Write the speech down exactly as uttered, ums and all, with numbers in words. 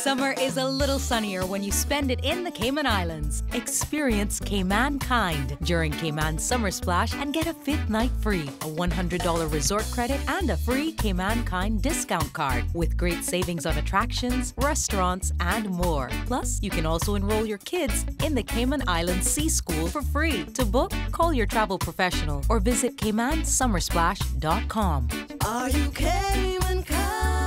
Summer is a little sunnier when you spend it in the Cayman Islands. Experience Cayman kind during Cayman Summer Splash and get a fifth night free, a one hundred dollar resort credit and a free Cayman kind discount card with great savings on attractions, restaurants and more. Plus, you can also enroll your kids in the Cayman Islands Sea School for free. To book, call your travel professional or visit Cayman Summer Splash dot com. Are you Cayman kind?